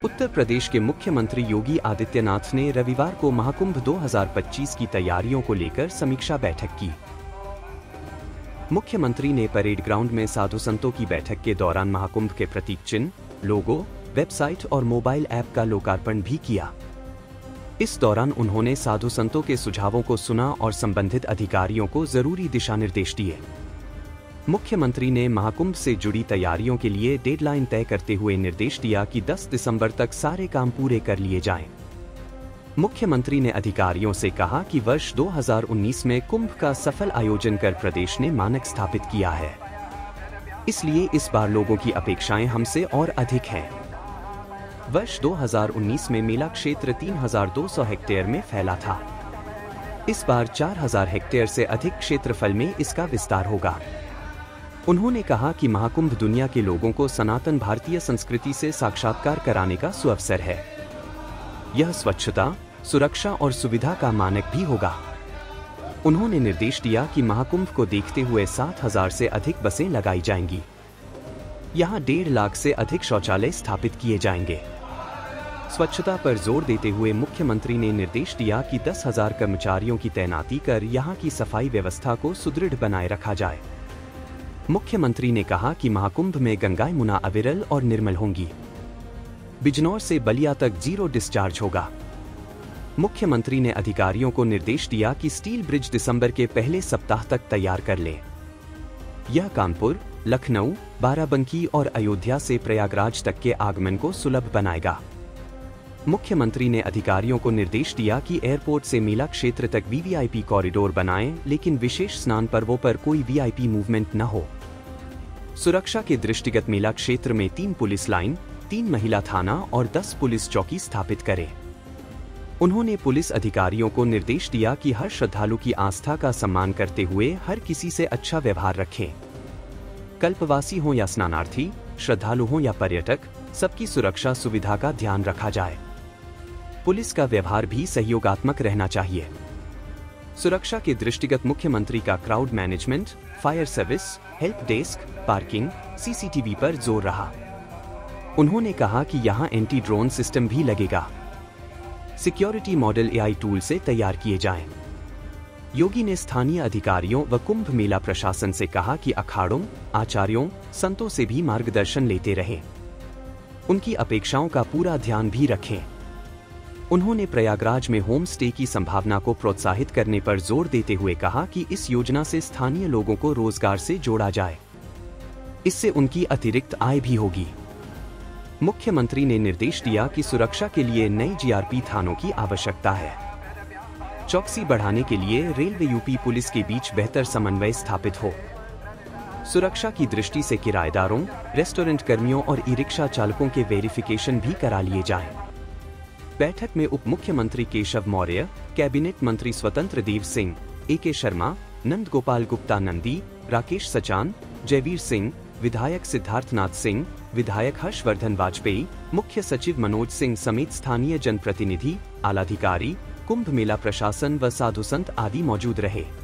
उत्तर प्रदेश के मुख्यमंत्री योगी आदित्यनाथ ने रविवार को महाकुंभ 2025 की तैयारियों को लेकर समीक्षा बैठक की। मुख्यमंत्री ने परेड ग्राउंड में साधु संतों की बैठक के दौरान महाकुंभ के प्रतीक चिन्ह, लोगो, वेबसाइट और मोबाइल ऐप का लोकार्पण भी किया। इस दौरान उन्होंने साधु संतों के सुझावों को सुना और संबंधित अधिकारियों को जरूरी दिशा निर्देश दिए। मुख्यमंत्री ने महाकुंभ से जुड़ी तैयारियों के लिए डेडलाइन तय करते हुए निर्देश दिया कि 10 दिसंबर तक सारे काम पूरे कर लिए जाएं। मुख्यमंत्री ने अधिकारियों से कहा कि वर्ष 2019 में कुंभ का सफल आयोजन कर प्रदेश ने मानक स्थापित किया है, इसलिए इस बार लोगों की अपेक्षाएं हमसे और अधिक हैं। वर्ष 2019 में मेला क्षेत्र 3200 हेक्टेयर में फैला था। इस बार 4000 हेक्टेयर से अधिक क्षेत्रफल में इसका विस्तार होगा। उन्होंने कहा कि महाकुंभ दुनिया के लोगों को सनातन भारतीय संस्कृति से साक्षात्कार कराने का सुअवसर है। यह स्वच्छता, सुरक्षा और सुविधा का मानक भी होगा। उन्होंने निर्देश दिया कि महाकुंभ को देखते हुए 7000 से अधिक बसें लगाई जाएंगी। यहां 1.5 लाख से अधिक शौचालय स्थापित किए जाएंगे। स्वच्छता पर जोर देते हुए मुख्यमंत्री ने निर्देश दिया कि 10,000 कर्मचारियों की तैनाती कर यहां की सफाई व्यवस्था को सुदृढ़ बनाए रखा जाए। मुख्यमंत्री ने कहा कि महाकुंभ में गंगा यमुना अविरल और निर्मल होंगी। बिजनौर से बलिया तक जीरो डिस्चार्ज होगा। मुख्यमंत्री ने अधिकारियों को निर्देश दिया कि स्टील ब्रिज दिसंबर के पहले सप्ताह तक तैयार कर ले। यह कानपुर, लखनऊ, बाराबंकी और अयोध्या से प्रयागराज तक के आगमन को सुलभ बनाएगा। मुख्यमंत्री ने अधिकारियों को निर्देश दिया कि एयरपोर्ट से मेला क्षेत्र तक वीवीआईपी कॉरिडोर बनाएं, लेकिन विशेष स्नान पर्वों पर कोई वीआईपी मूवमेंट न हो। सुरक्षा के दृष्टिगत मेला क्षेत्र में 3 पुलिस लाइन, 3 महिला थाना और 10 पुलिस चौकी स्थापित करें। उन्होंने पुलिस अधिकारियों को निर्देश दिया कि हर श्रद्धालु की आस्था का सम्मान करते हुए हर किसी से अच्छा व्यवहार रखें। कल्पवासी हो या स्नानार्थी, श्रद्धालु हो या पर्यटक, सबकी सुरक्षा सुविधा का ध्यान रखा जाए। पुलिस का व्यवहार भी सहयोगात्मक रहना चाहिए। सुरक्षा के दृष्टिगत मुख्यमंत्री का crowd management, fire service, help desk, parking, CCTV पर जोर रहा। उन्होंने कहा कि यहां एंटी ड्रोन सिस्टम भी लगेगा। सिक्योरिटी मॉडल एआई टूल से तैयार किए जाएं। योगी ने स्थानीय अधिकारियों व कुंभ मेला प्रशासन से कहा कि अखाड़ों, आचार्यों, संतों से भी मार्गदर्शन लेते रहें। उनकी अपेक्षाओं का पूरा ध्यान भी रखें। उन्होंने प्रयागराज में होम स्टे की संभावना को प्रोत्साहित करने पर जोर देते हुए कहा कि इस योजना से स्थानीय लोगों को रोजगार से जोड़ा जाए। इससे उनकी अतिरिक्त आय भी होगी। मुख्यमंत्री ने निर्देश दिया कि सुरक्षा के लिए नए जीआरपी थानों की आवश्यकता है। चौकसी बढ़ाने के लिए रेलवे यूपी पुलिस के बीच बेहतर समन्वय स्थापित हो। सुरक्षा की दृष्टि से किराएदारों, रेस्टोरेंट कर्मियों और ई-रिक्शा चालकों के वेरिफिकेशन भी करा लिए जाएं। बैठक में उप मुख्यमंत्री केशव मौर्य, कैबिनेट मंत्री स्वतंत्र देव सिंह, ए.के. शर्मा, नंद गोपाल गुप्ता नंदी, राकेश सचान, जयवीर सिंह, विधायक सिद्धार्थनाथ सिंह, विधायक हर्षवर्धन वाजपेयी, मुख्य सचिव मनोज सिंह समेत स्थानीय जनप्रतिनिधि, आलाधिकारी, कुंभ मेला प्रशासन व साधु संत आदि मौजूद रहे।